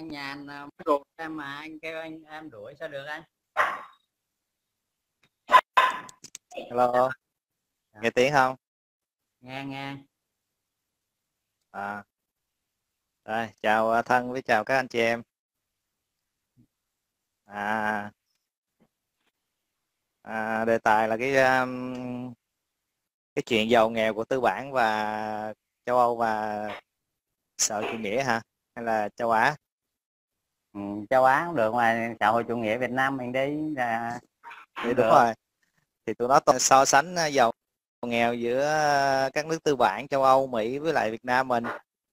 Nhàn muốn đuổi em mà anh kêu em đuổi sao được anh? Hello, nghe tiếng không? Nghe nghe. À, rồi, chào Thân với chào các anh chị em. À, đề tài là cái chuyện giàu nghèo của tư bản và châu Âu và xã hội chủ nghĩa hả? Hay là châu Á? Châu Á cũng được mà xã hội chủ nghĩa Việt Nam mình đi là Thì cũng đúng được. rồi. Thì tụi nó toàn so sánh giàu nghèo giữa các nước tư bản châu Âu, Mỹ với lại Việt Nam mình.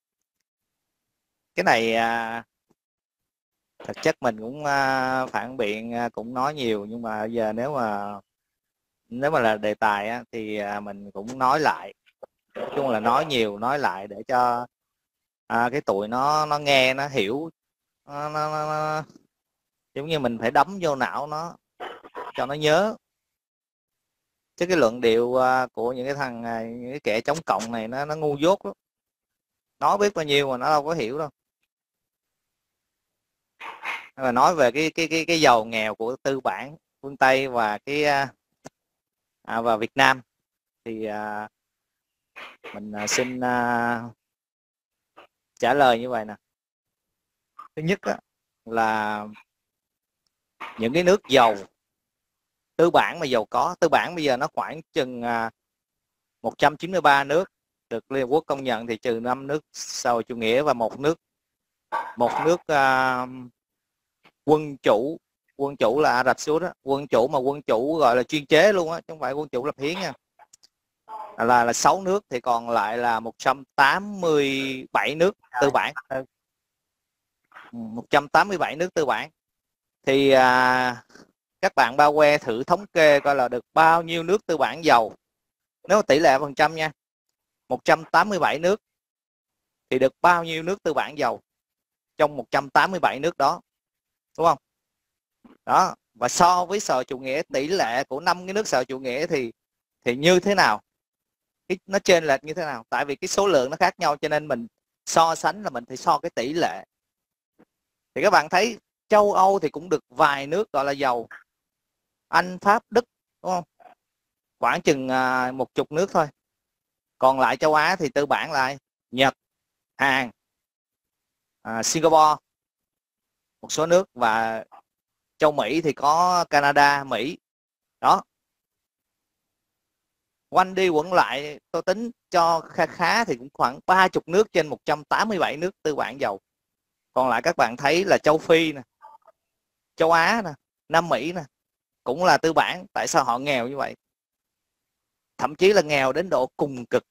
Cái này thực chất mình cũng phản biện cũng nói nhiều, nhưng mà giờ nếu mà là đề tài á, thì mình cũng nói lại, nói chung là nói nhiều nói lại để cho cái tụi nó nghe nó hiểu, nó giống như mình phải đấm vô não nó cho nó nhớ, chứ cái luận điệu của những cái thằng những cái kẻ chống cộng này nó ngu dốt lắm, nói biết bao nhiêu mà nó đâu có hiểu đâu. Mà nói về cái giàu nghèo của tư bản phương Tây và và Việt Nam thì mình xin trả lời như vậy nè. Thứ nhất á, là những cái nước giàu tư bản mà giàu có, tư bản bây giờ nó khoảng chừng 193 nước được Liên Hợp Quốc công nhận, thì trừ 5 nước xã hội chủ nghĩa và một nước quân chủ là Ả Rập Xê Út á, quân chủ mà quân chủ gọi là chuyên chế luôn á, chứ không phải quân chủ lập hiến nha, là 6 nước, thì còn lại là 187 nước tư bản. 187 nước tư bản thì các bạn bao que thử thống kê coi là được bao nhiêu nước tư bản giàu. Nếu mà tỷ lệ phần trăm nha, 187 nước thì được bao nhiêu nước tư bản giàu trong 187 nước đó, đúng không? Đó, và so với xã hội chủ nghĩa, tỷ lệ của 5 cái nước xã hội chủ nghĩa thì như thế nào? Nó chênh lệch như thế nào? Tại vì cái số lượng nó khác nhau, cho nên mình so sánh là mình phải so cái tỷ lệ. Thì các bạn thấy châu Âu thì cũng được vài nước gọi là giàu, Anh, Pháp, Đức, đúng không? Khoảng chừng 10 nước thôi. Còn lại châu Á thì tư bản lại Nhật, Hàn, Singapore, một số nước, và châu Mỹ thì có Canada, Mỹ. Đó, quanh đi quẩn lại tôi tính cho khá thì cũng khoảng 30 nước trên 187 nước tư bản giàu. Còn lại các bạn thấy là châu Phi nè, châu Á nè, Nam Mỹ nè, cũng là tư bản. Tại sao họ nghèo như vậy? Thậm chí là nghèo đến độ cùng cực.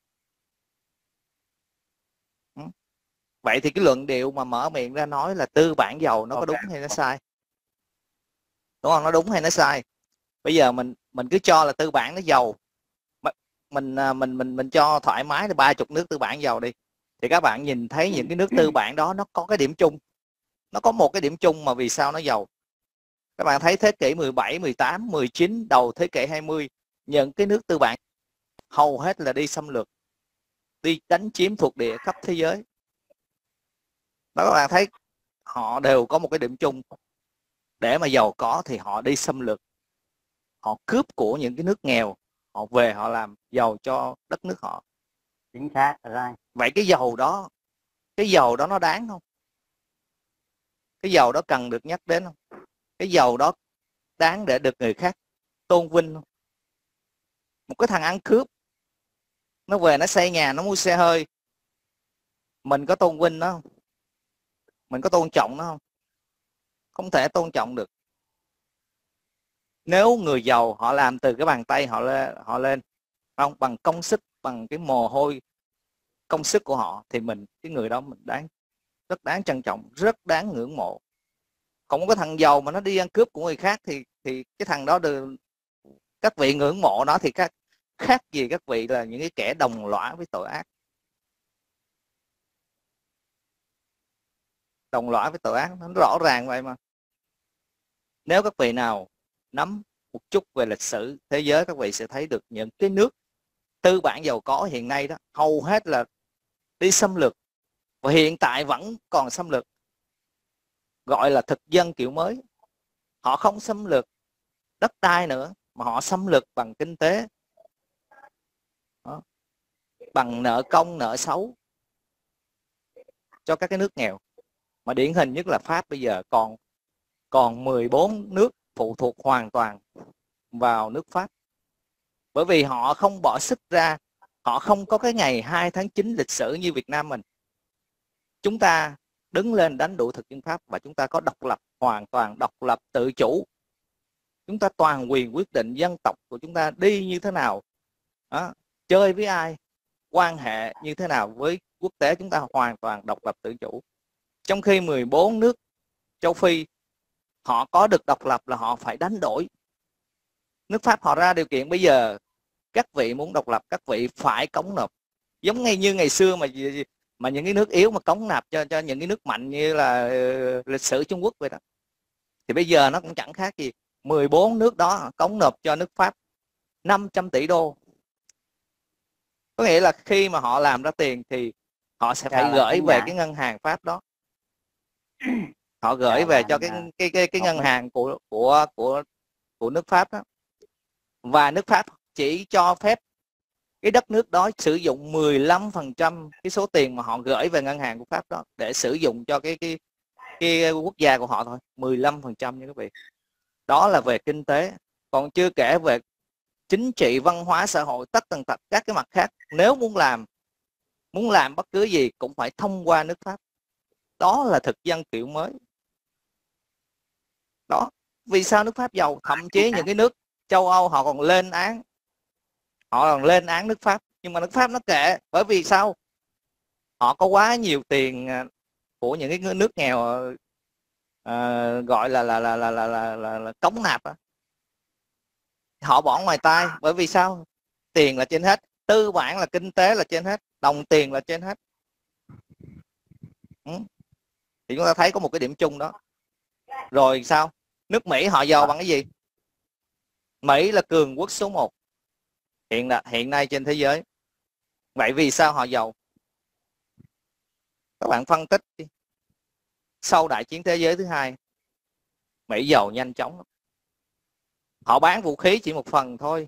Vậy thì cái luận điệu mà mở miệng ra nói là tư bản giàu nó có đúng hay nó sai? Đúng không? Nó đúng hay nó sai? Bây giờ mình cứ cho là tư bản nó giàu, mình cho thoải mái là 30 nước tư bản giàu đi, thì các bạn nhìn thấy những cái nước tư bản đó nó có cái điểm chung, nó có một cái điểm chung mà vì sao nó giàu. Các bạn thấy thế kỷ 17, 18, 19, đầu thế kỷ 20, những cái nước tư bản hầu hết là đi xâm lược, đi đánh chiếm thuộc địa khắp thế giới. Đó, các bạn thấy họ đều có một cái điểm chung, để mà giàu có thì họ đi xâm lược, họ cướp của những cái nước nghèo, họ về họ làm giàu cho đất nước họ. Chính xác rồi. Vậy cái giàu đó nó đáng không? Cái giàu đó cần được nhắc đến không? Cái giàu đó đáng để được người khác tôn vinh không? Một cái thằng ăn cướp, nó về nó xây nhà, nó mua xe hơi, mình có tôn vinh nó không? Mình có tôn trọng nó không? Không thể tôn trọng được. Nếu người giàu họ làm từ cái bàn tay họ lên không, bằng công sức, bằng cái mồ hôi công sức của họ, thì cái người đó mình rất đáng trân trọng, rất đáng ngưỡng mộ. Còn có thằng giàu mà nó đi ăn cướp của người khác thì cái thằng đó các vị ngưỡng mộ nó thì khác gì các vị là những cái kẻ đồng lõa với tội ác. Đồng lõa với tội ác nó rõ ràng vậy mà. Nếu các vị nào nắm một chút về lịch sử thế giới, các vị sẽ thấy được những cái nước tư bản giàu có hiện nay đó hầu hết là đi xâm lược, và hiện tại vẫn còn xâm lược. gọi là thực dân kiểu mới. Họ không xâm lược đất đai nữa, mà họ xâm lược bằng kinh tế. Đó. Bằng nợ công, nợ xấu cho các cái nước nghèo. Mà điển hình nhất là Pháp bây giờ còn 14 nước phụ thuộc hoàn toàn vào nước Pháp. Bởi vì họ không bỏ sức ra, họ không có cái ngày 2 tháng 9 lịch sử như Việt Nam mình. Chúng ta đứng lên đánh đuổi thực dân Pháp và chúng ta có độc lập, hoàn toàn độc lập tự chủ. Chúng ta toàn quyền quyết định dân tộc của chúng ta đi như thế nào, đó, chơi với ai, quan hệ như thế nào với quốc tế, chúng ta hoàn toàn độc lập tự chủ. Trong khi 14 nước châu Phi họ có được độc lập là họ phải đánh đổi. Nước Pháp họ ra điều kiện bây giờ các vị muốn độc lập, các vị phải cống nộp. Giống như ngày xưa mà những cái nước yếu mà cống nạp cho những cái nước mạnh như là lịch sử Trung Quốc vậy đó. Thì bây giờ nó cũng chẳng khác gì. 14 nước đó cống nộp cho nước Pháp 500 tỷ đô. Có nghĩa là khi mà họ làm ra tiền thì họ sẽ phải gửi về cái ngân hàng Pháp đó. Họ gửi về cho cái ngân hàng của nước Pháp đó. Và nước Pháp chỉ cho phép cái đất nước đó sử dụng 15% cái số tiền mà họ gửi về ngân hàng của Pháp đó để sử dụng cho cái quốc gia của họ thôi. 15% nha quý vị. Đó là về kinh tế. Còn chưa kể về chính trị, văn hóa, xã hội, tất tần tật các cái mặt khác. Nếu muốn làm bất cứ gì cũng phải thông qua nước Pháp. Đó là thực dân kiểu mới. Đó. Vì sao nước Pháp giàu? Thậm chí những cái nước châu Âu họ còn lên án. Họ còn lên án nước Pháp. Nhưng mà nước Pháp nó kệ. Bởi vì sao? Họ có quá nhiều tiền của những cái nước nghèo gọi là cống nạp. Họ bỏ ngoài tai. Bởi vì sao? Tiền là trên hết. Tư bản là kinh tế là trên hết. Đồng tiền là trên hết. Thì chúng ta thấy có một cái điểm chung đó. Rồi sao? Nước Mỹ họ giàu bằng cái gì? Mỹ là cường quốc số 1 hiện nay trên thế giới. Vậy vì sao họ giàu? Các bạn phân tích đi. Sau đại chiến thế giới thứ hai, Mỹ giàu nhanh chóng. Họ bán vũ khí chỉ một phần thôi,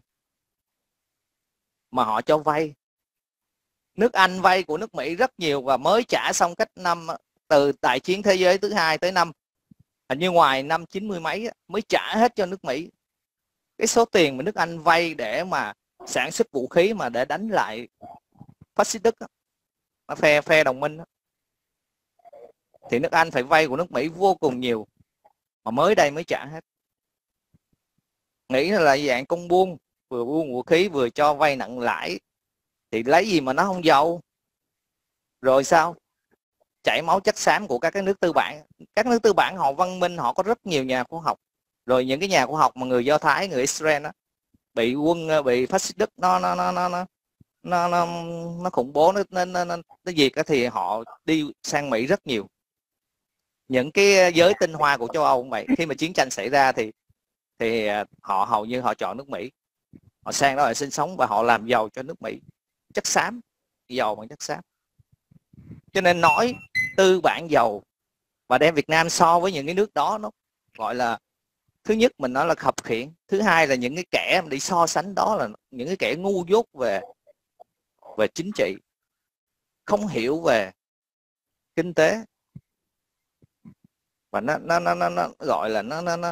mà họ cho vay. Nước Anh vay của nước Mỹ rất nhiều và mới trả xong cách năm từ đại chiến thế giới thứ hai tới năm hình như ngoài năm 90 mấy mới trả hết cho nước Mỹ. Cái số tiền mà nước Anh vay để mà sản xuất vũ khí mà để đánh lại phát xít Đức, phe đồng minh đó, thì nước Anh phải vay của nước Mỹ vô cùng nhiều, mà mới đây mới trả hết. Nghĩ là dạng công buôn, vừa buôn vũ khí vừa cho vay nặng lãi, thì lấy gì mà nó không giàu. Rồi sao? Chảy máu chất xám của các cái nước tư bản. Các nước tư bản họ văn minh, họ có rất nhiều nhà khoa học. Rồi những cái nhà khoa học mà người Do Thái, người Israel đó, bị phát xít Đức nó khủng bố, nó diệt cái thì họ đi sang Mỹ rất nhiều. Những cái giới tinh hoa của châu Âu cũng vậy. Khi mà chiến tranh xảy ra thì họ hầu như họ chọn nước Mỹ. Họ sang đó để sinh sống và họ làm giàu cho nước Mỹ. Chất xám, giàu bằng chất xám. Cho nên nói tư bản giàu và đem Việt Nam so với những cái nước đó, nó gọi là, thứ nhất mình nói là khập khiễng, thứ hai là những cái kẻ đi so sánh đó là những cái kẻ ngu dốt về chính trị, không hiểu về kinh tế, và nó gọi là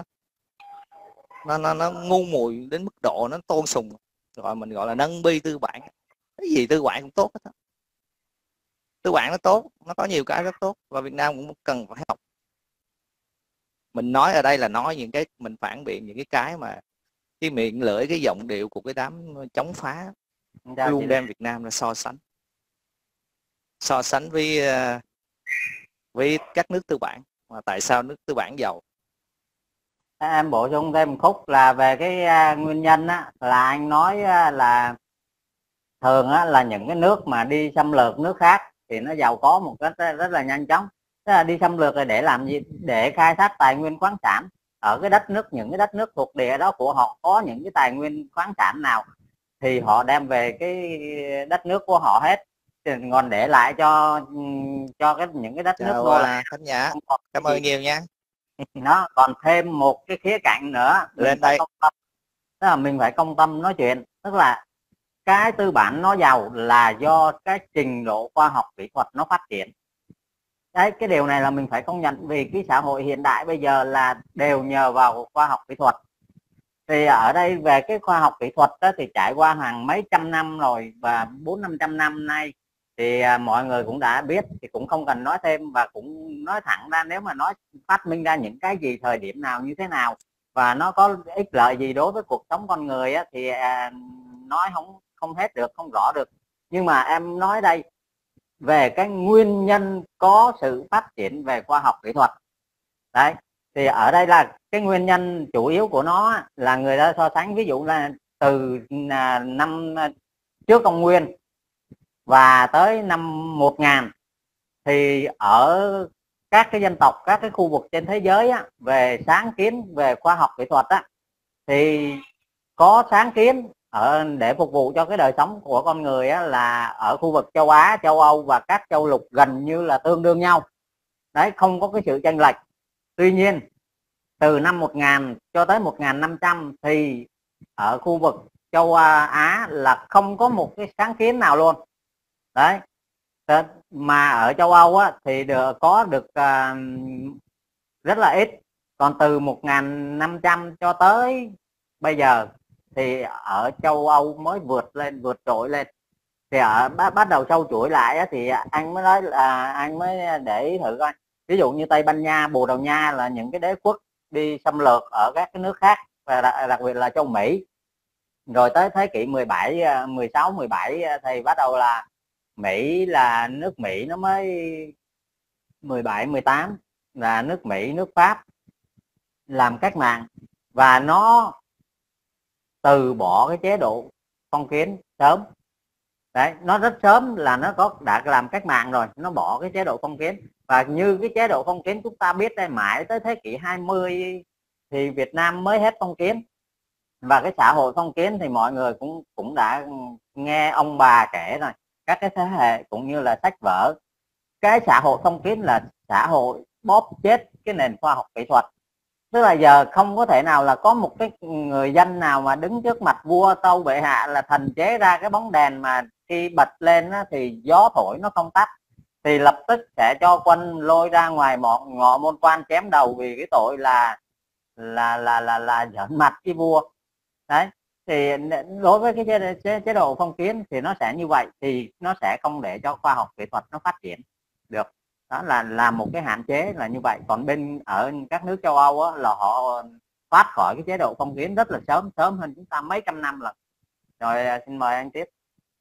nó ngu muội đến mức độ nó tôn sùng, mình gọi là nâng bi tư bản. Cái gì tư bản cũng tốt hết. Tư bản nó tốt, nó có nhiều cái rất tốt và Việt Nam cũng cần phải học. Mình nói ở đây là nói những cái mình phản biện những cái mà cái miệng lưỡi, cái giọng điệu của cái đám chống phá luôn đem Việt Nam ra so sánh với các nước tư bản. Mà tại sao nước tư bản giàu? Em bổ sung thêm một khúc là về cái nguyên nhân á, là anh nói là thường á, là những cái nước mà đi xâm lược nước khác thì nó giàu có một cách rất là nhanh chóng. Tức là đi xâm lược là để làm gì? Để khai thác tài nguyên khoáng sản ở cái đất nước, những cái đất nước thuộc địa đó của họ có những cái tài nguyên khoáng sản nào thì họ đem về cái đất nước của họ hết, còn để lại cho những cái đất nước Chào Khánh Nhã, cảm ơn nhiều nha. Nó còn thêm một cái khía cạnh nữa mình Lên phải đây. công tâm, tức là mình phải công tâm nói chuyện, tức là cái tư bản nó giàu là do cái trình độ khoa học kỹ thuật nó phát triển. Đấy, cái điều này là mình phải công nhận, vì cái xã hội hiện đại bây giờ là đều nhờ vào khoa học kỹ thuật. Thì ở đây về cái khoa học kỹ thuật đó, thì trải qua hàng mấy trăm năm rồi, và 400-500 năm nay thì mọi người cũng đã biết, thì cũng không cần nói thêm, và cũng nói thẳng ra, nếu mà nói phát minh ra những cái gì, thời điểm nào, như thế nào, và nó có ích lợi gì đối với cuộc sống con người á, thì nói không hết được, không rõ được. Nhưng mà em nói đây về cái nguyên nhân có sự phát triển về khoa học kỹ thuật đấy, thì ở đây là cái nguyên nhân chủ yếu của nó là người ta so sánh, ví dụ là từ năm trước công nguyên và tới năm 1000, thì ở các cái dân tộc, các cái khu vực trên thế giới á, về sáng kiến về khoa học kỹ thuật á, thì có sáng kiến để phục vụ cho cái đời sống của con người á, là ở khu vực châu Á, châu Âu và các châu lục gần như là tương đương nhau đấy, không có cái sự chênh lệch. Tuy nhiên từ năm 1000 cho tới 1500 thì ở khu vực châu Á là không có một cái sáng kiến nào luôn đấy, mà ở châu Âu á, thì có được rất là ít. Còn từ 1500 cho tới bây giờ thì ở châu Âu mới vượt trội lên. Thì bắt đầu sâu chuỗi lại á, thì anh mới nói là anh mới để ý thử coi, ví dụ như Tây Ban Nha, Bồ Đào Nha là những cái đế quốc đi xâm lược ở các cái nước khác, và đặc biệt là châu Mỹ. Rồi tới thế kỷ 17, 16, 17 thì bắt đầu là nước Mỹ nó mới 17, 18 là nước Mỹ, nước Pháp làm cách mạng, và nó từ bỏ cái chế độ phong kiến sớm đấy, nó rất sớm là nó đã làm cách mạng rồi, nó bỏ cái chế độ phong kiến. Và như cái chế độ phong kiến chúng ta biết đây, mãi tới thế kỷ 20 thì Việt Nam mới hết phong kiến. Và cái xã hội phong kiến thì mọi người cũng đã nghe ông bà kể rồi, các cái thế hệ cũng như là sách vở. Cái xã hội phong kiến là xã hội bóp chết cái nền khoa học kỹ thuật. Tức là giờ không có thể nào là có một cái người dân nào mà đứng trước mặt vua tâu bệ hạ là thần chế ra cái bóng đèn mà khi bật lên á, thì gió thổi nó không tắt, thì lập tức sẽ cho quân lôi ra ngoài ngọ môn quan chém đầu, vì cái tội là giỡn mặt cái vua đấy. Thì đối với cái chế độ phong kiến thì nó sẽ như vậy, thì nó sẽ không để cho khoa học kỹ thuật nó phát triển được. Đó là một cái hạn chế là như vậy. Còn ở các nước châu Âu á, là họ thoát khỏi cái chế độ phong kiến rất là sớm hơn chúng ta mấy trăm năm lần. Rồi xin mời anh tiếp.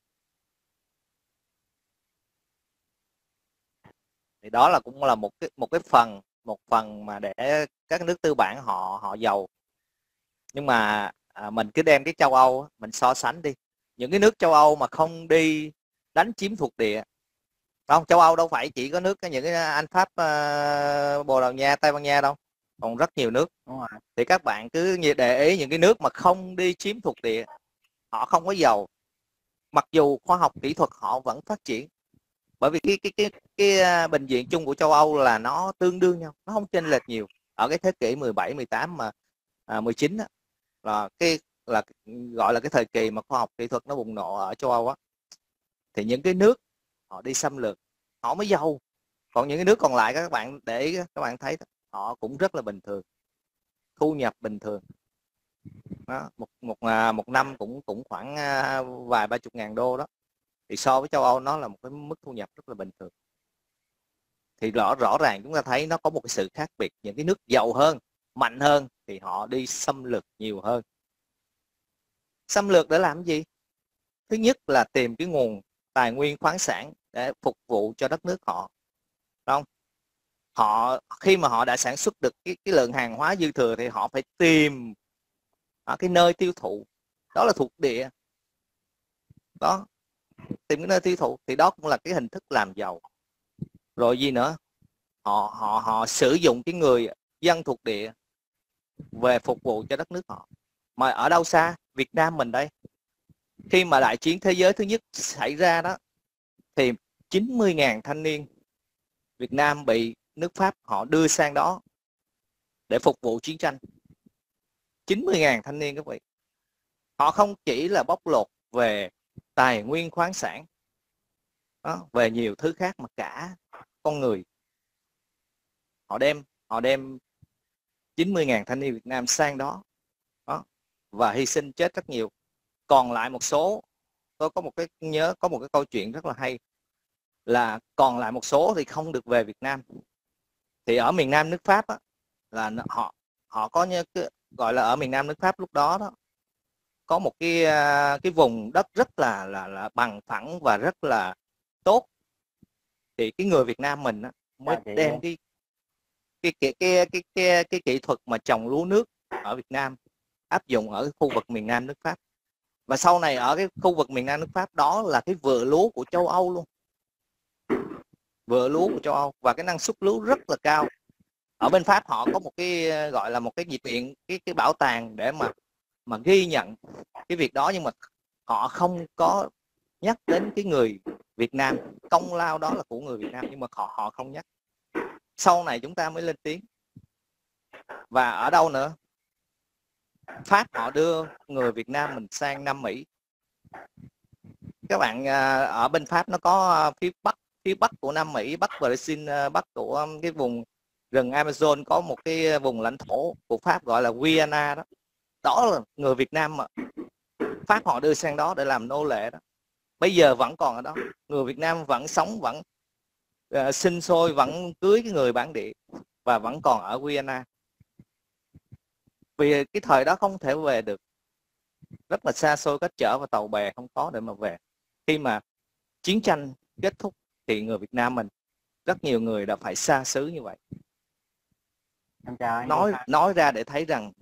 Thì đó là cũng là một phần mà để các nước tư bản họ giàu. Nhưng mà mình cứ đem cái châu Âu mình so sánh đi, những cái nước châu Âu mà không đi đánh chiếm thuộc địa, không, châu Âu đâu phải chỉ có những cái Anh, Pháp, Bồ Đào Nha, Tây Ban Nha đâu, còn rất nhiều nước. Đúng rồi. Thì các bạn cứ để ý những cái nước mà không đi chiếm thuộc địa, họ không có giàu, mặc dù khoa học kỹ thuật họ vẫn phát triển. Bởi vì cái bệnh viện chung của châu Âu là nó tương đương nhau, nó không chênh lệch nhiều. Ở cái thế kỷ 17, 18 mà 19 á, là gọi là cái thời kỳ mà khoa học kỹ thuật nó bùng nổ ở châu Âu á, thì những cái nước họ đi xâm lược họ mới giàu. Còn những cái nước còn lại các bạn để ý, các bạn thấy họ cũng rất là bình thường, thu nhập bình thường đó, một năm cũng khoảng vài 30 ngàn đô đó. Thì so với châu Âu nó là một cái mức thu nhập rất là bình thường. Thì rõ ràng chúng ta thấy nó có một cái sự khác biệt. Những cái nước giàu hơn, mạnh hơn thì họ đi xâm lược nhiều hơn. Xâm lược để làm gì? Thứ nhất là tìm cái nguồn tài nguyên khoáng sản để phục vụ cho đất nước họ, không? Khi mà họ đã sản xuất được cái lượng hàng hóa dư thừa thì họ phải tìm cái nơi tiêu thụ, đó là thuộc địa đó, tìm cái nơi tiêu thụ. Thì đó cũng là cái hình thức làm giàu. Rồi gì nữa, họ sử dụng cái người dân thuộc địa về phục vụ cho đất nước họ. Mà ở đâu xa, Việt Nam mình đây, khi mà đại chiến thế giới thứ nhất xảy ra đó, thì 90.000 thanh niên Việt Nam bị nước Pháp họ đưa sang đó để phục vụ chiến tranh. 90.000 thanh niên các vị. Họ không chỉ là bóc lột về tài nguyên khoáng sản đó, về nhiều thứ khác, mà cả con người. Họ đem 90.000 thanh niên Việt Nam sang đó, và hy sinh chết rất nhiều. Còn lại một số, tôi có một cái câu chuyện rất là hay, là còn lại một số thì không được về Việt Nam. Thì ở miền Nam nước Pháp á, là họ có gọi là ở miền Nam nước Pháp lúc đó có một cái vùng đất rất là bằng phẳng và rất là tốt. Thì cái người Việt Nam mình á, mới đem cái kỹ thuật mà trồng lúa nước ở Việt Nam áp dụng ở khu vực miền Nam nước Pháp. Và sau này ở cái khu vực miền Nam nước Pháp đó là cái vựa lúa của châu Âu luôn. Vựa lúa của châu Âu, và cái năng suất lúa rất là cao. Ở bên Pháp họ có một cái gọi là một cái dịch viện, cái bảo tàng để mà ghi nhận cái việc đó, nhưng mà họ không có nhắc đến cái người Việt Nam. Công lao đó là của người Việt Nam, nhưng mà họ không nhắc. Sau này chúng ta mới lên tiếng. Và ở đâu nữa? Pháp họ đưa người Việt Nam mình sang Nam Mỹ. Các bạn ở bên Pháp nó có phía bắc của Nam Mỹ, bắc Brazil, bắc của cái vùng rừng Amazon, có một cái vùng lãnh thổ của Pháp gọi là Guyana đó. Đó là người Việt Nam mà Pháp họ đưa sang đó để làm nô lệ đó. Bây giờ vẫn còn ở đó. Người Việt Nam vẫn sống, vẫn sinh sôi, vẫn cưới cái người bản địa, và vẫn còn ở Guyana. Vì cái thời đó không thể về được, rất là xa xôi, cách trở, và tàu bè không có để mà về. Khi mà chiến tranh kết thúc thì người Việt Nam mình rất nhiều người đã phải xa xứ như vậy. Nói ra để thấy rằng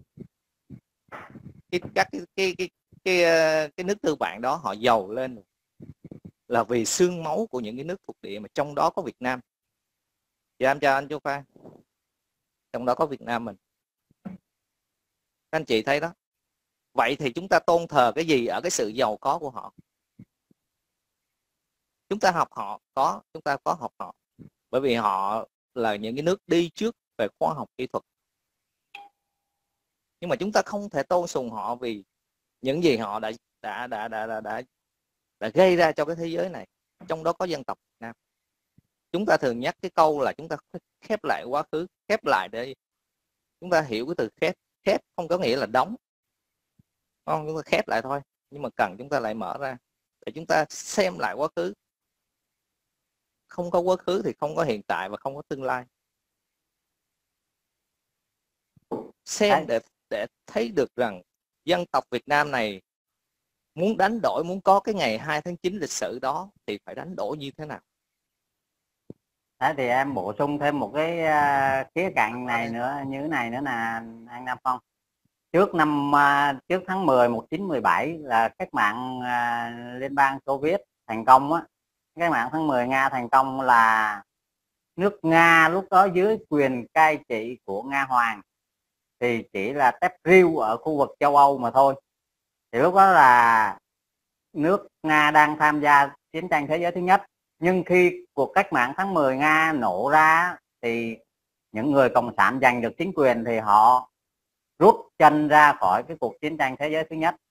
cái nước tư bản đó họ giàu lên là vì xương máu của những cái nước thuộc địa, mà trong đó có Việt Nam. Dạ em chào anh Chu Phan. Trong đó có Việt Nam mình. Các anh chị thấy đó. Vậy thì chúng ta tôn thờ cái gì ở cái sự giàu có của họ? Chúng ta học họ có, chúng ta có học họ, bởi vì họ là những cái nước đi trước về khoa học kỹ thuật. Nhưng mà chúng ta không thể tôn sùng họ vì những gì họ đã gây ra cho cái thế giới này, trong đó có dân tộc Việt Nam. Chúng ta thường nhắc cái câu là chúng ta khép lại quá khứ. Khép lại để chúng ta hiểu cái từ khép. Khép không có nghĩa là đóng, không, chúng ta khép lại thôi, nhưng mà cần chúng ta lại mở ra để chúng ta xem lại quá khứ. Không có quá khứ thì không có hiện tại và không có tương lai. Xem để thấy được rằng dân tộc Việt Nam này muốn đánh đổi, muốn có cái ngày 2 tháng 9 lịch sử đó thì phải đánh đổi như thế nào. Thế thì em bổ sung thêm một cái khía cạnh này nữa, như thế này nữa là anh Nam Phong. Trước tháng 10 1917 là cách mạng Liên bang Xô Viết thành công á. Cách mạng tháng 10 Nga thành công là nước Nga lúc đó dưới quyền cai trị của Nga Hoàng thì chỉ là tép riêu ở khu vực châu Âu mà thôi. Thì lúc đó là nước Nga đang tham gia chiến tranh thế giới thứ nhất. Nhưng khi cuộc cách mạng tháng 10 Nga nổ ra thì những người cộng sản giành được chính quyền thì họ rút chân ra khỏi cái cuộc chiến tranh thế giới thứ nhất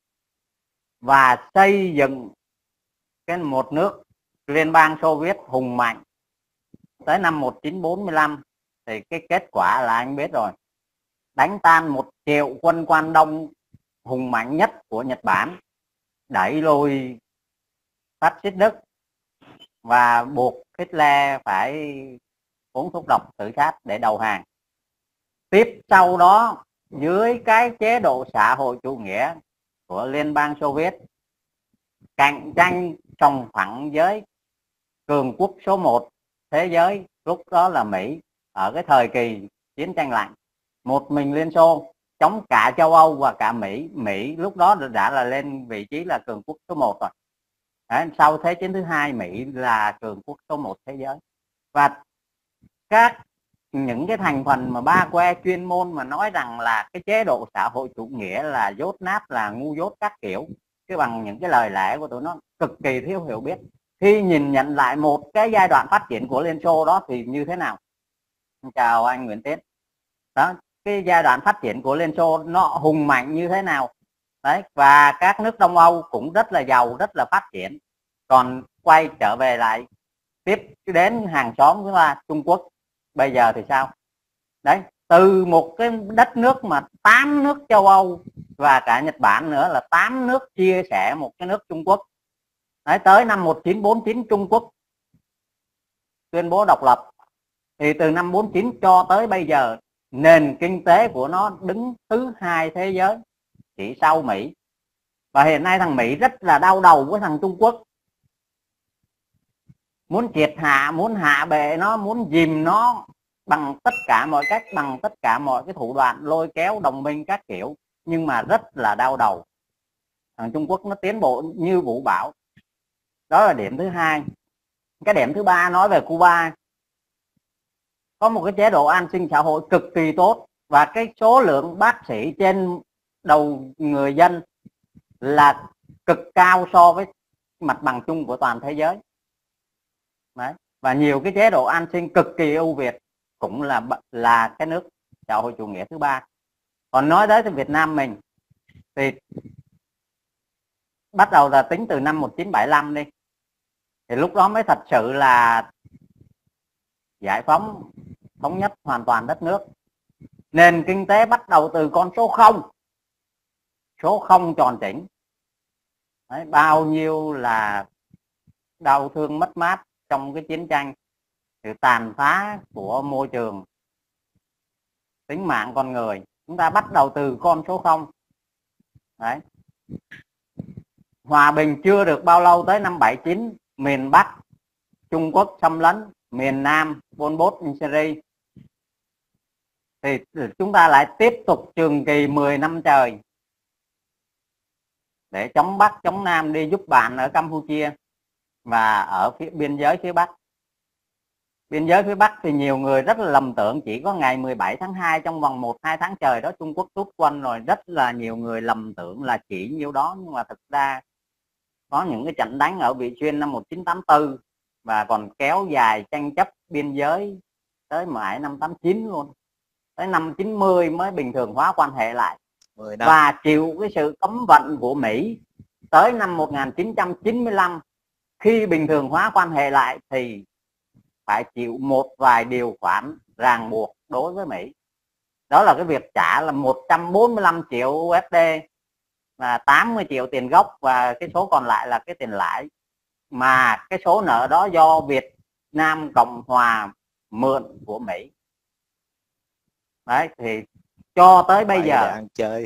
và xây dựng một nước Liên bang Xô Viết hùng mạnh. Tới năm 1945 thì cái kết quả là anh biết rồi, đánh tan 1 triệu quân Quan Đông hùng mạnh nhất của Nhật Bản, đẩy lùi phát xít Đức và buộc Hitler phải uống thuốc độc tự sát để đầu hàng. Tiếp sau đó, dưới cái chế độ xã hội chủ nghĩa của Liên bang Xô Viết, cạnh tranh sòng phẳng với cường quốc số 1 thế giới lúc đó là Mỹ. Ở cái thời kỳ chiến tranh lạnh, một mình Liên Xô chống cả châu Âu và cả Mỹ. Mỹ lúc đó đã là lên vị trí là cường quốc số 1 rồi. Đấy, sau Thế chiến thứ hai, Mỹ là cường quốc số 1 thế giới. Và những cái thành phần mà ba que chuyên môn mà nói rằng là cái chế độ xã hội chủ nghĩa là dốt nát, là ngu dốt các kiểu, chứ bằng những cái lời lẽ của tụi nó cực kỳ thiếu hiểu biết. Khi nhìn nhận lại một cái giai đoạn phát triển của Liên Xô đó thì như thế nào? Chào anh Nguyễn Tiến. Đó, cái giai đoạn phát triển của Liên Xô nó hùng mạnh như thế nào đấy, và các nước Đông Âu cũng rất là giàu, rất là phát triển. Còn quay trở về lại tiếp đến hàng xóm chúng ta Trung Quốc bây giờ thì sao đấy, từ một cái đất nước mà 8 nước châu Âu và cả Nhật Bản nữa là 8 nước chia sẻ một cái nước Trung Quốc đấy, tới năm 1949 Trung Quốc tuyên bố độc lập, thì từ năm 49 cho tới bây giờ nền kinh tế của nó đứng thứ 2 thế giới, chỉ sau Mỹ. Và hiện nay thằng Mỹ rất là đau đầu với thằng Trung Quốc, muốn triệt hạ, muốn hạ bệ nó, muốn dìm nó bằng tất cả mọi cách, bằng tất cả mọi cái thủ đoạn, lôi kéo đồng minh các kiểu, nhưng mà rất là đau đầu. Thằng Trung Quốc nó tiến bộ như vũ bão. Đó là điểm thứ hai. Cái điểm thứ ba nói về Cuba, có một cái chế độ an sinh xã hội cực kỳ tốt, và cái số lượng bác sĩ trên đầu người dân là cực cao so với mặt bằng chung của toàn thế giới. Đấy. Và nhiều cái chế độ an sinh cực kỳ ưu việt, cũng là cái nước xã hội chủ nghĩa thứ ba. Còn nói tới Việt Nam mình thì bắt đầu là tính từ năm 1975 đi, thì lúc đó mới thật sự là giải phóng, thống nhất hoàn toàn đất nước. Nền kinh tế bắt đầu từ con số 0 tròn chỉnh. Đấy, bao nhiêu là đau thương mất mát trong cái chiến tranh, sự tàn phá của môi trường, tính mạng con người, chúng ta bắt đầu từ con số 0. Đấy. Hòa bình chưa được bao lâu, tới năm 79 miền Bắc Trung Quốc xâm lấn, miền Nam Pol Pot Syria, thì chúng ta lại tiếp tục trường kỳ 10 năm trời để chống Bắc chống Nam, đi giúp bạn ở Campuchia và ở phía biên giới phía Bắc. Biên giới phía Bắc thì nhiều người rất là lầm tưởng chỉ có ngày 17 tháng 2, trong vòng 1-2 tháng trời đó Trung Quốc rút quân rồi, rất là nhiều người lầm tưởng là chỉ nhiêu đó, nhưng mà thực ra có những cái trận đánh ở Vị Xuyên năm 1984 và còn kéo dài tranh chấp biên giới tới mãi năm 89 luôn, tới năm 90 mới bình thường hóa quan hệ lại, và chịu cái sự cấm vận của Mỹ tới năm 1995. Khi bình thường hóa quan hệ lại thì phải chịu một vài điều khoản ràng buộc đối với Mỹ. Đó là cái việc trả là 145 triệu USD và 80 triệu tiền gốc, và cái số còn lại là cái tiền lãi, mà cái số nợ đó do Việt Nam Cộng Hòa mượn của Mỹ. Đấy, thì cho tới bây giờ ăn chơi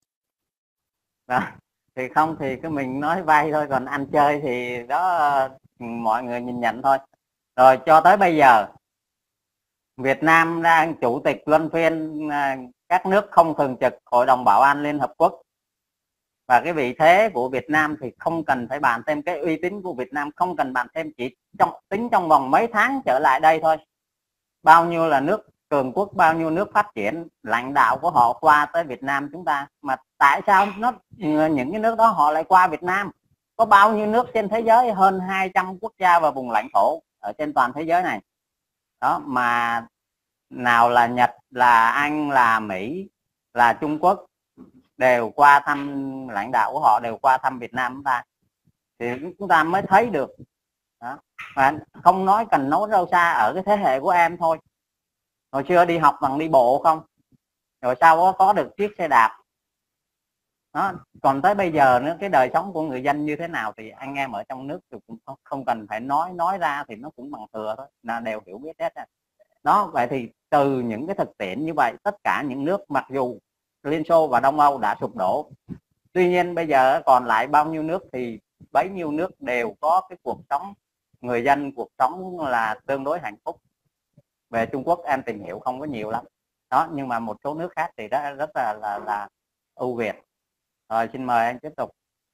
đó, thì không thì cái mình nói vay thôi, còn ăn chơi thì đó mọi người nhìn nhận thôi. Rồi cho tới bây giờ Việt Nam đang chủ tịch luân phiên các nước không thường trực Hội đồng Bảo an Liên Hợp Quốc, và cái vị thế của Việt Nam thì không cần phải bàn thêm, cái uy tín của Việt Nam không cần bàn thêm, chỉ tính trong vòng mấy tháng trở lại đây thôi, bao nhiêu là nước cường quốc, bao nhiêu nước phát triển, lãnh đạo của họ qua tới Việt Nam chúng ta. Mà tại sao những cái nước đó họ lại qua Việt Nam? Có bao nhiêu nước trên thế giới, hơn 200 quốc gia và vùng lãnh thổ ở trên toàn thế giới này đó, mà nào là Nhật, là Anh, là Mỹ, là Trung Quốc đều qua thăm, lãnh đạo của họ đều qua thăm Việt Nam chúng ta, thì chúng ta mới thấy được đó. Và không nói cần nói đâu xa, ở cái thế hệ của em thôi, hồi xưa đi học bằng đi bộ không, rồi sau có được chiếc xe đạp đó. Còn tới bây giờ nữa, cái đời sống của người dân như thế nào thì anh em ở trong nước thì cũng không cần phải nói ra thì nó cũng bằng thừa thôi, là đều hiểu biết hết đó. Vậy thì từ những cái thực tiễn như vậy, tất cả những nước mặc dù Liên Xô và Đông Âu đã sụp đổ, tuy nhiên bây giờ còn lại bao nhiêu nước thì bấy nhiêu nước đều có cái cuộc sống, người dân cuộc sống là tương đối hạnh phúc. Về Trung Quốc em tìm hiểu không có nhiều lắm đó, nhưng mà một số nước khác thì rất là ưu việt. Rồi xin mời anh tiếp tục.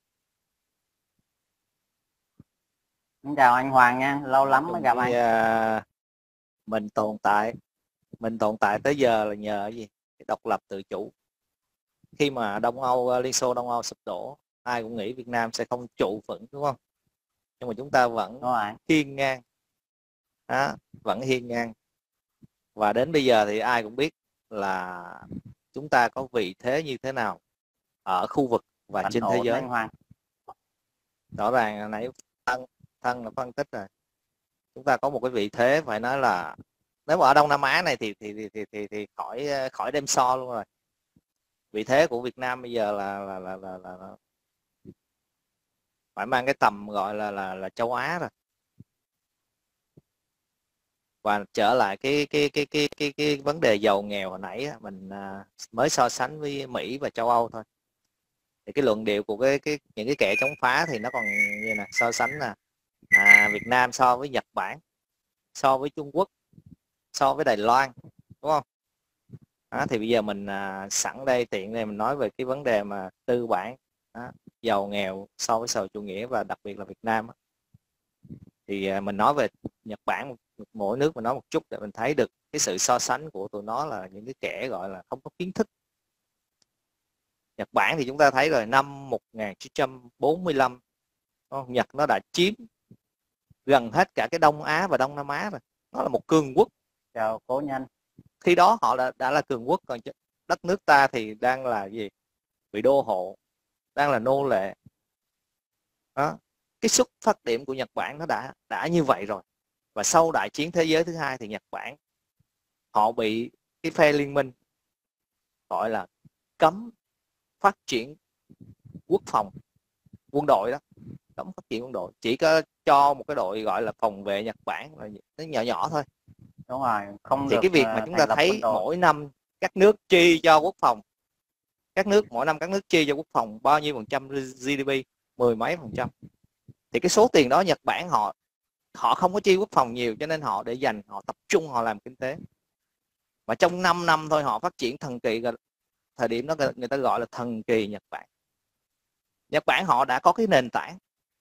Xin chào anh Hoàng nha, lâu lắm mới gặp anh. Mình tồn tại tới giờ là nhờ cái gì? Cái độc lập tự chủ. Khi mà Liên Xô Đông Âu sụp đổ, ai cũng nghĩ Việt Nam sẽ không trụ vững, đúng không? Nhưng mà chúng ta vẫn hiên ngang đó, vẫn hiên ngang. Và đến bây giờ thì ai cũng biết là chúng ta có vị thế như thế nào ở khu vực và Lãnh trên thế thổ giới. Anh Hoàng. Rõ ràng nãy thân là phân tích rồi, chúng ta có một cái vị thế phải nói là nếu mà ở Đông Nam Á này thì khỏi đem so luôn rồi. Vị thế của Việt Nam bây giờ là phải mang cái tầm gọi là châu Á rồi. Và trở lại cái vấn đề giàu nghèo hồi nãy mình mới so sánh với Mỹ và châu Âu thôi. Thì cái luận điệu của những cái kẻ chống phá thì nó còn như nè, so sánh là Việt Nam so với Nhật Bản, so với Trung Quốc, so với Đài Loan, đúng không? Thì bây giờ mình sẵn đây tiện đây mình nói về cái vấn đề mà tư bản, giàu nghèo so với xã hội chủ nghĩa và đặc biệt là Việt Nam. Thì mình nói về Nhật Bản, mỗi nước mình nói một chút để mình thấy được cái sự so sánh của tụi nó là những cái kẻ gọi là không có kiến thức. Nhật Bản thì chúng ta thấy rồi, năm 1945 Nhật nó đã chiếm gần hết cả cái Đông Á và Đông Nam Á rồi. Nó là một cường quốc. Chào cố nhân. Khi đó họ đã là cường quốc, còn đất nước ta thì đang là gì? Bị đô hộ, đang là nô lệ. Đó. Cái xuất phát điểm của Nhật Bản nó đã như vậy rồi. Và sau đại chiến thế giới thứ hai thì Nhật Bản họ bị cái phe liên minh gọi là cấm phát triển quốc phòng, quân đội đó, cấm phát triển quân đội, chỉ có cho một cái đội gọi là phòng vệ Nhật Bản, là nó nhỏ nhỏ thôi. Đúng rồi, không Thì được cái việc mà chúng ta thành lập quân thấy đội. mỗi năm các nước chi cho quốc phòng, mỗi năm các nước chi cho quốc phòng bao nhiêu % GDP, 10 mấy %. Thì cái số tiền đó Nhật Bản họ không có chi quốc phòng nhiều, cho nên họ để dành, họ tập trung họ làm kinh tế. Và trong 5 năm thôi họ phát triển thần kỳ, thời điểm đó người ta gọi là thần kỳ Nhật Bản. Nhật Bản họ đã có cái nền tảng,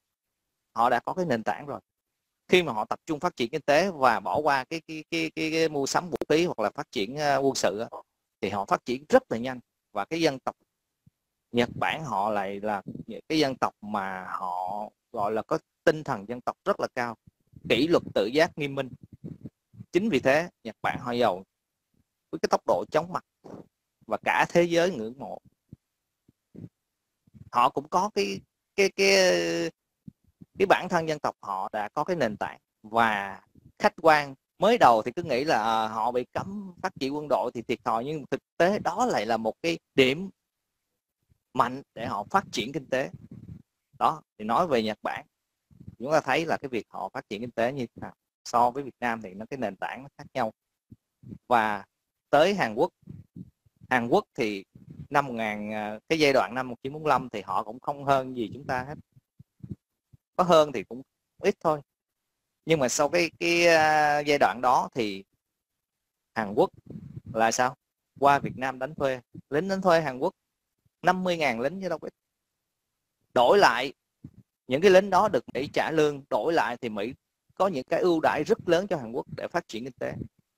rồi. Khi mà họ tập trung phát triển kinh tế và bỏ qua cái mua sắm vũ khí hoặc là phát triển quân sự thì họ phát triển rất là nhanh. Và cái dân tộc Nhật Bản họ lại là cái dân tộc mà họ gọi là có tinh thần dân tộc rất là cao, kỷ luật tự giác nghiêm minh. Chính vì thế Nhật Bản họ giàu với cái tốc độ chóng mặt và cả thế giới ngưỡng mộ. Họ cũng có cái bản thân dân tộc họ đã có cái nền tảng. Và khách quan mới đầu thì cứ nghĩ là họ bị cấm phát triển quân đội thì thiệt thòi, nhưng thực tế đó lại là một cái điểm mạnh để họ phát triển kinh tế. Đó, thì nói về Nhật Bản, chúng ta thấy là cái việc họ phát triển kinh tế như thế nào. So với Việt Nam thì cái nền tảng nó khác nhau. Và tới Hàn Quốc thì cái giai đoạn năm 1945 thì họ cũng không hơn gì chúng ta hết. Có hơn thì cũng ít thôi. Nhưng mà sau cái giai đoạn đó thì Hàn Quốc là sao? Qua Việt Nam đánh thuê, lính đánh thuê Hàn Quốc 50.000 lính chứ đâu ít. Đổi lại những cái lính đó được Mỹ trả lương, đổi lại thì Mỹ có những cái ưu đãi rất lớn cho Hàn Quốc để phát triển kinh tế.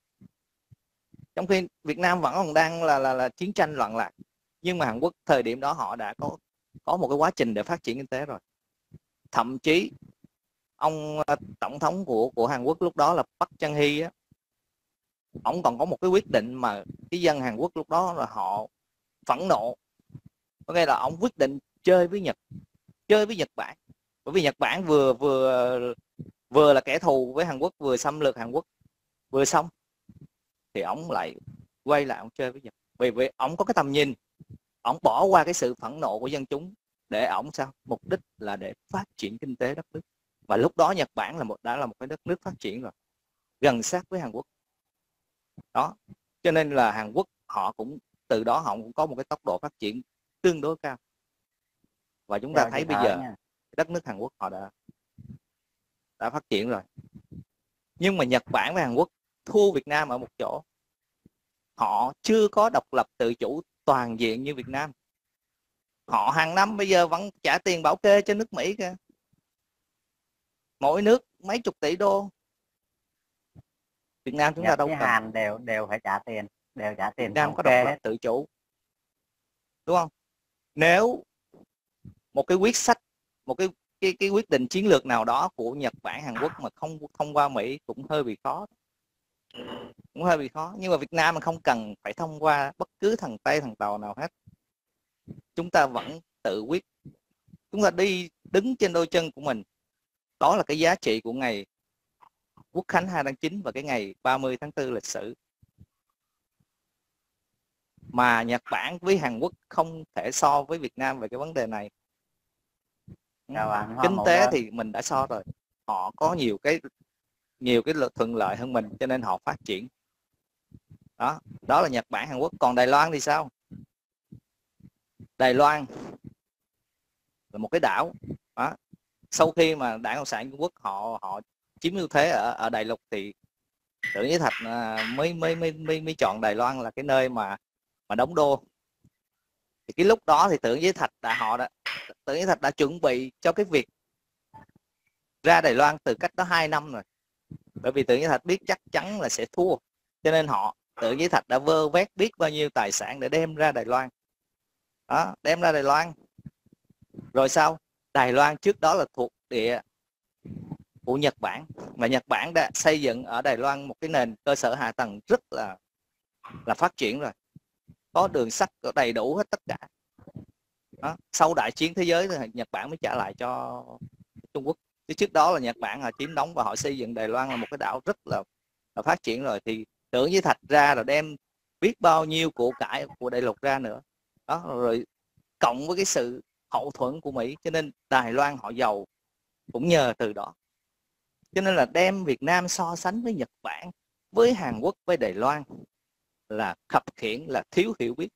Trong khi Việt Nam vẫn còn đang là chiến tranh loạn lạc, nhưng mà Hàn Quốc thời điểm đó họ đã có một cái quá trình để phát triển kinh tế rồi. Thậm chí ông tổng thống của Hàn Quốc lúc đó là Park Chung-hee á, ông còn có một cái quyết định mà cái dân Hàn Quốc lúc đó là họ phẫn nộ. Có nghĩa là ông quyết định chơi với Nhật Bản, bởi vì Nhật Bản vừa là kẻ thù với Hàn Quốc, vừa xâm lược Hàn Quốc, vừa xong thì ông lại quay lại ông chơi với Nhật. Vì ông có cái tầm nhìn, ông bỏ qua cái sự phẫn nộ của dân chúng để ông sao? Mục đích là để phát triển kinh tế đất nước. Và lúc đó Nhật Bản đã là một cái đất nước phát triển rồi, gần sát với Hàn Quốc. Đó, cho nên là Hàn Quốc họ cũng từ đó họ cũng có một cái tốc độ phát triển tương đối cao. Và chúng ta thấy bây giờ đất nước Hàn Quốc họ đã phát triển rồi. Nhưng mà Nhật Bản và Hàn Quốc thua Việt Nam ở một chỗ, họ chưa có độc lập tự chủ toàn diện như Việt Nam. Họ hàng năm bây giờ vẫn trả tiền bảo kê cho nước Mỹ kìa, mỗi nước mấy chục tỷ đô. Việt Nam chúng ta đâu cần. Hàn đều phải trả tiền, đều trả tiền. Việt Nam có độc lập tự chủ, đúng không? Nếu một cái quyết sách, một cái quyết định chiến lược nào đó của Nhật Bản, Hàn Quốc mà không thông qua Mỹ cũng hơi bị khó. cũng hơi bị khó. Nhưng mà Việt Nam mình không cần phải thông qua bất cứ thằng Tây thằng Tàu nào hết, chúng ta vẫn tự quyết, chúng ta đi đứng trên đôi chân của mình. Đó là cái giá trị của ngày Quốc khánh 2 tháng 9 và cái ngày 30 tháng 4 lịch sử. Mà Nhật Bản với Hàn Quốc không thể so với Việt Nam về cái vấn đề này. Kinh tế thì mình đã so rồi, họ có nhiều cái thuận lợi hơn mình cho nên họ phát triển. Đó là Nhật Bản, Hàn Quốc. Còn Đài Loan thì sao? Đài Loan là một cái đảo. Sau khi mà Đảng Cộng sản Trung Quốc họ chiếm ưu thế ở đại lục thì Tưởng Giới Thạch mới chọn Đài Loan là cái nơi mà đóng đô. Thì cái lúc đó thì Tưởng Giới Thạch đã chuẩn bị cho cái việc ra Đài Loan từ cách đó 2 năm rồi. Bởi vì Tưởng Giới Thạch biết chắc chắn là sẽ thua, cho nên Tưởng Giới Thạch đã vơ vét biết bao nhiêu tài sản để đem ra Đài Loan. Đem ra Đài Loan. Rồi sao? Đài Loan trước đó là thuộc địa của Nhật Bản, và Nhật Bản đã xây dựng ở Đài Loan một cái nền cơ sở hạ tầng rất là phát triển rồi, có đường sắt, có đầy đủ hết tất cả. Sau đại chiến thế giới thì Nhật Bản mới trả lại cho Trung Quốc, chứ trước đó là Nhật Bản là chiếm đóng và họ xây dựng Đài Loan là một cái đảo rất là phát triển rồi. Thì Tưởng Giới Thạch ra rồi đem biết bao nhiêu của cải của đại lục ra nữa, rồi cộng với cái sự hậu thuẫn của Mỹ, cho nên Đài Loan họ giàu cũng nhờ từ đó. Cho nên là đem Việt Nam so sánh với Nhật Bản, với Hàn Quốc, với Đài Loan là khập khiễng, là thiếu hiểu biết.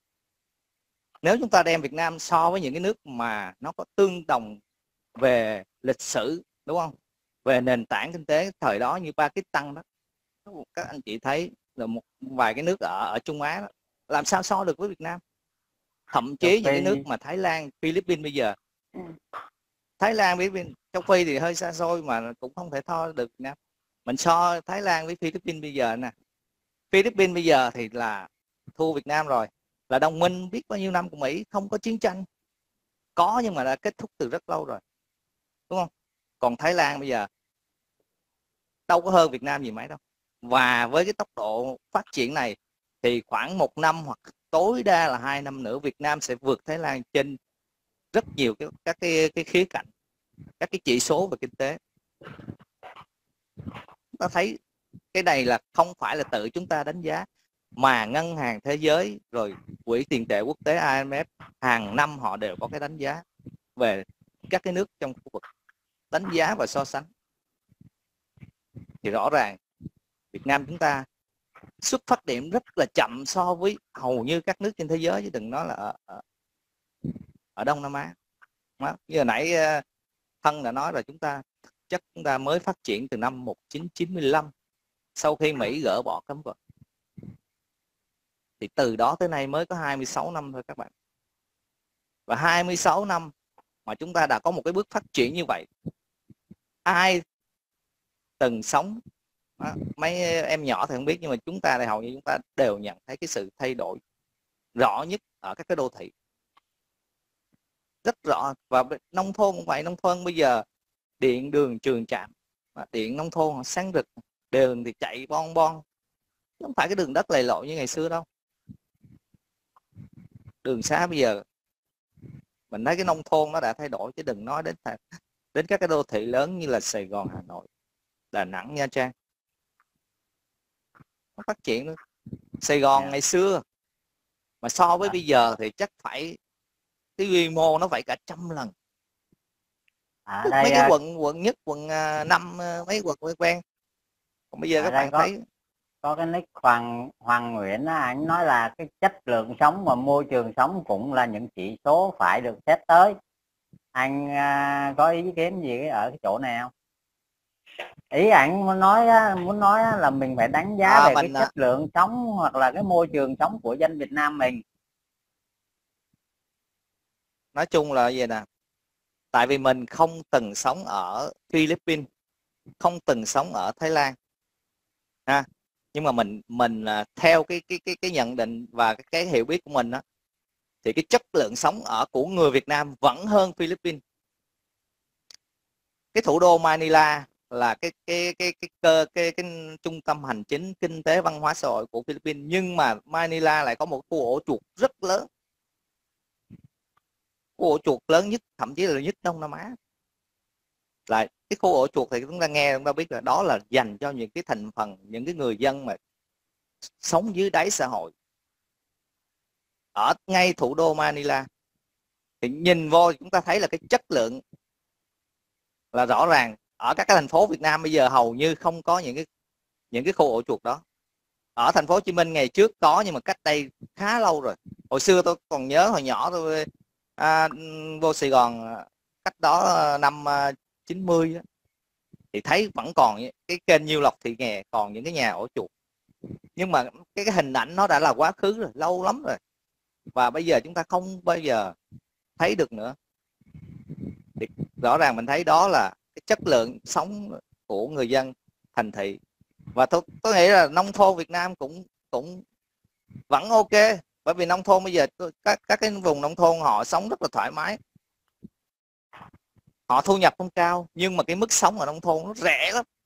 Nếu chúng ta đem Việt Nam so với những cái nước mà nó có tương đồng về lịch sử, đúng không, về nền tảng kinh tế thời đó như Pakistan đó, các anh chị thấy là một vài cái nước ở Trung Á đó, làm sao so được với Việt Nam. Thậm chí những cái nước mà Thái Lan, Philippines bây giờ, Thái Lan, Philippines, châu Phi thì hơi xa xôi mà cũng không thể so được Việt Nam. Mình so Thái Lan với Philippines bây giờ nè. Philippines bây giờ thì là thua Việt Nam rồi, là đồng minh biết bao nhiêu năm của Mỹ, không có chiến tranh. Có nhưng mà đã kết thúc từ rất lâu rồi, đúng không? Còn Thái Lan bây giờ đâu có hơn Việt Nam gì mấy đâu. Và với cái tốc độ phát triển này thì khoảng 1 năm hoặc tối đa là 2 năm nữa, Việt Nam sẽ vượt Thái Lan trên rất nhiều các cái khía cạnh, các cái chỉ số về kinh tế. Chúng ta thấy cái này là không phải là tự chúng ta đánh giá, mà Ngân hàng Thế giới rồi Quỹ tiền tệ quốc tế IMF hàng năm họ đều có cái đánh giá về các cái nước trong khu vực, đánh giá và so sánh. Thì rõ ràng Việt Nam chúng ta xuất phát điểm rất là chậm so với hầu như các nước trên thế giới, chứ đừng nói là ở Đông Nam Á. Như hồi nãy Thân đã nói là chúng ta mới phát triển từ năm 1995, sau khi Mỹ gỡ bỏ cấm vận. Thì từ đó tới nay mới có 26 năm thôi các bạn. Và 26 năm mà chúng ta đã có một cái bước phát triển như vậy. Ai từng sống, mấy em nhỏ thì không biết, nhưng mà chúng ta hầu như chúng ta đều nhận thấy cái sự thay đổi rõ nhất ở các cái đô thị. Rất rõ. Và nông thôn cũng vậy. Nông thôn bây giờ điện, đường, trường, trạm, điện nông thôn họ sáng rực, đường thì chạy bon bon, không phải cái đường đất lầy lội như ngày xưa đâu. Đường xá bây giờ mình thấy cái nông thôn nó đã thay đổi, chứ đừng nói đến các cái đô thị lớn như là Sài Gòn, Hà Nội, Đà Nẵng, Nha Trang. Nó phát triển nữa. Sài Gòn ngày xưa mà so với bây giờ thì chắc phải cái quy mô nó phải cả 100 lần. Mấy cái quận nhất, quận 5, mấy quận quen. Còn bây giờ các bạn thấy có cái nick Hoàng Nguyễn á, anh nói là cái chất lượng sống và môi trường sống cũng là những chỉ số phải được xét tới. Anh có ý kiến gì ở cái chỗ này không? Ý anh muốn nói là mình phải đánh giá về cái chất lượng sống hoặc là cái môi trường sống của dân Việt Nam mình. Nói chung là gì nè, tại vì mình không từng sống ở Philippines, không từng sống ở Thái Lan ha, nhưng mà mình theo cái nhận định và cái hiểu biết của mình đó, thì cái chất lượng sống của người Việt Nam vẫn hơn Philippines. Cái thủ đô Manila là cái trung tâm hành chính, kinh tế, văn hóa xã hội của Philippines, nhưng mà Manila lại có một khu ổ chuột rất lớn, khu ổ chuột lớn nhất, thậm chí là nhất Đông Nam Á. Lại cái khu ổ chuột thì chúng ta nghe, chúng ta biết là đó là dành cho những cái thành phần, những cái người dân mà sống dưới đáy xã hội, ở ngay thủ đô Manila. Thì nhìn vô chúng ta thấy là cái chất lượng là rõ ràng. Ở các cái thành phố Việt Nam bây giờ hầu như không có những cái khu ổ chuột đó. Ở thành phố Hồ Chí Minh ngày trước có, nhưng mà cách đây khá lâu rồi. Hồi xưa tôi còn nhớ hồi nhỏ tôi vô Sài Gòn cách đó năm 90 á, thì thấy vẫn còn cái kênh Nhiêu Lộc Thị Nghè còn những cái nhà ổ chuột. Nhưng mà cái hình ảnh nó đã là quá khứ rồi, lâu lắm rồi, và bây giờ chúng ta không bao giờ thấy được nữa. Thì rõ ràng mình thấy đó là cái chất lượng sống của người dân thành thị. Và tôi nghĩ là nông thôn Việt Nam cũng vẫn ok, bởi vì nông thôn bây giờ các cái vùng nông thôn họ sống rất là thoải mái, họ thu nhập không cao nhưng mà cái mức sống ở nông thôn nó rẻ lắm.